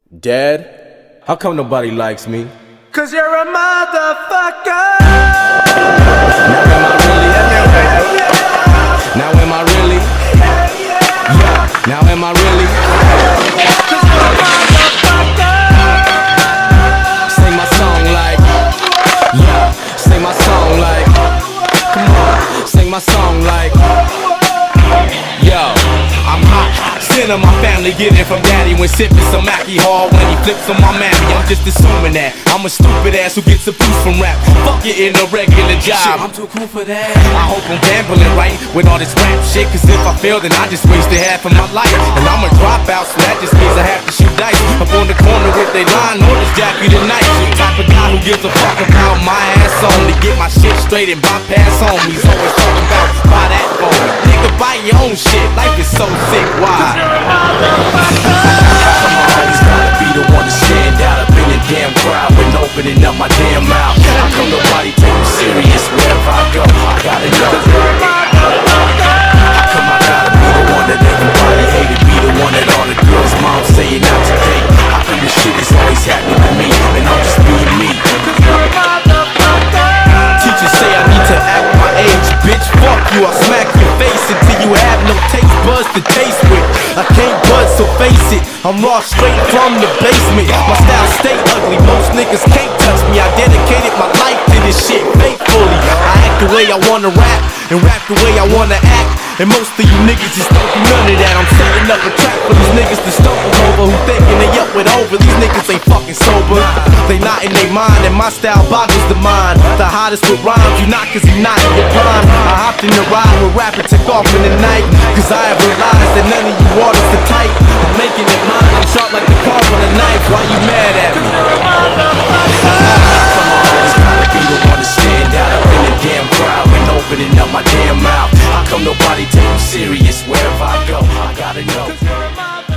Dad, how come nobody likes me? Cause you're a motherfucker. Now am I really? Yeah. Now am I really? Cause you're a motherfucker. Sing my song like, yeah. Sing my song like, come on. Sing my song like, yo, I'm hot. Sin of my family getting from daddy when sipping some Mackie Hall when he flips on my mammy. I'm just assuming that I'm a stupid ass who gets abused from rap. Fuck it in a regular job. Shit, I'm too cool for that. I hope I'm gambling right with all this rap shit, cause if I fail then I just wasted half of my life. And I'm a dropout, so that just means I have to shoot dice up on the corner with they line on this Jackie tonight. The type of guy who gives a fuck about my ass only. Get my shit straight and bypass homies. Always talking about buy that phone. Nigga, buy your own shit. Life is so sick, why? You're a motherfucker. Always gotta be the one to stand out up in the damn crowd when opening up my damn mouth. How come nobody take me serious wherever I go? I gotta know. How come I gotta be the one that everybody hated? Be the one that all the girls' moms saying not to date? How come this shit is always happening to me and I'm just being me? Teachers say I need to act my age, bitch. Fuck you, I'll smack your face until you have no taste buds to taste with. I can't buzz, so face it, I'm raw straight from the basement. My style stay ugly, most niggas can't touch me. I dedicated my life to this shit faithfully. I act the way I wanna rap and rap the way I wanna act. And most of you niggas just don't do none of that. I'm setting up a trap for these niggas to stumble over, who thinking they up with over. These niggas ain't fucking sober. They not in their mind, and my style boggles the mind. The hottest with rhymes, you not cause you not in your prime. I hopped in the ride with rap and took off in the night, cause I have realized that none of you waters are tight. I'm making it mine, I'm sharp like the carve on a knife. Why you mad at me? Always gotta be the one to stand out up in the damn crowd when opening up my damn mouth. How come nobody take me serious wherever I go? I gotta know.